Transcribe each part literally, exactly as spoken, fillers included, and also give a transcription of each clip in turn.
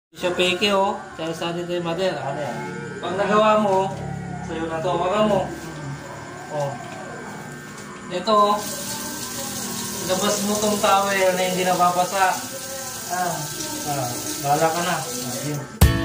Siya peke oh. Kaya sa atin tayo mother. Ano yan? Pag nagawa mo, sa'yo na to. Waka mo. Oh. Ito oh. Labas mo tong towel na hindi nababasa. Ah. Ah. Bahala ka na. Ah, yun.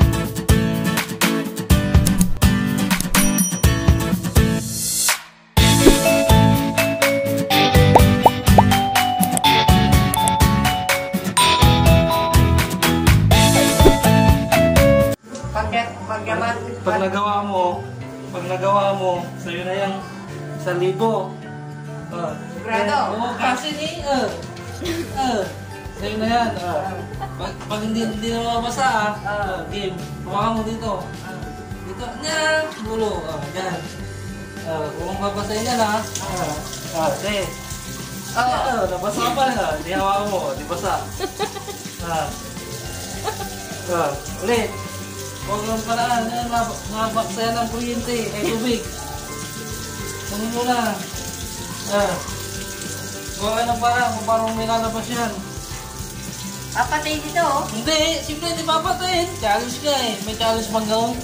Pag nagawa mo, pag nagawa mo, sa'yo na yung isang libo. Uh, Grado? Oo, kasi ni, uh, uh, sa'yo na yan. Uh. Pag, pag hindi, hindi na mabasa, ah, uh, game, hawakan mo dito. Dito, nyan, gulo. Uh, yan. Uh, kung mabasahin yan, ha. Uh, uh, sige. Uh, uh, nabasa pa rin, ha. Hindi hawakan mo, di basa. Uh, uh, ulit. Huwag lang paraan, nabaksayan ng kuryente, ay tubig. Kunin mo na. Ah. Huwag ka ng paraan kung parang may lalabas yan. Papatay dito oh? Hindi, simple hindi papatayin. Challenge ka eh. May challenge bang gawin?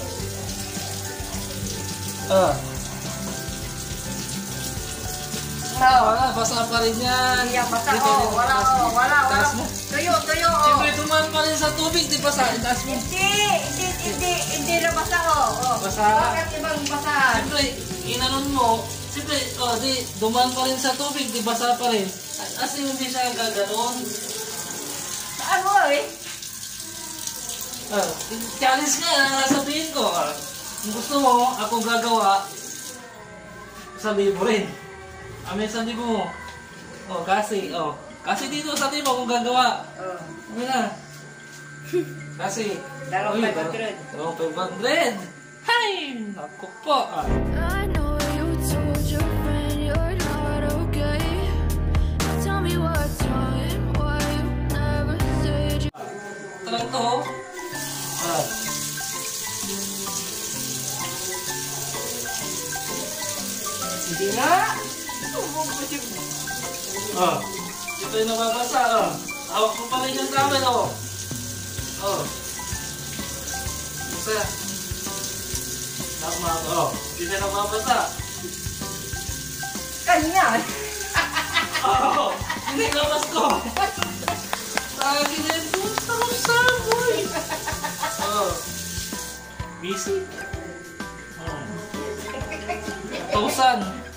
Ah. No. Wala, basa pa rin yan. Hindi yan basa oh, wala oh, wala, wala. Tuyo, tuyo oh. Siyempre dumaan pa rin sa tubig, di basa. Itaas mo. Hindi, hindi, hindi, hindi na basa oh. Basa. Bakit ibang basa? Siyempre, inanon mo. Siyempre, oh, di, dumaan pa rin sa tubig, di basa pa rin. As in, hindi siya gaganoon. Saan mo eh? Ah, challenge nga, nasabihin ko. Ah, kung gusto mo, ako gagawa sa libo rin. Amin sa libo mo. Oh, kasi, oh. Kasi dito sa libo kung gagawa. Oh. Ano na? Kasi. Dalawang five hundred. Dalawang five hundred. Hay! Naku po. Ah. I know you told your friend you're not okay. Tell me what's wrong and why you never said you. Ito lang to. Ah. Hindi nga. Oh. Ito yung nababasa. Oh. Hawak mo pa rin yung towel. Oh. Oh. Basta. Tama. Oh. Hindi na nababasa. Kanya. Oh. Hindi labas ko. Sa akin na yung pusa boy. Oh. Busy. Oh. Tausan.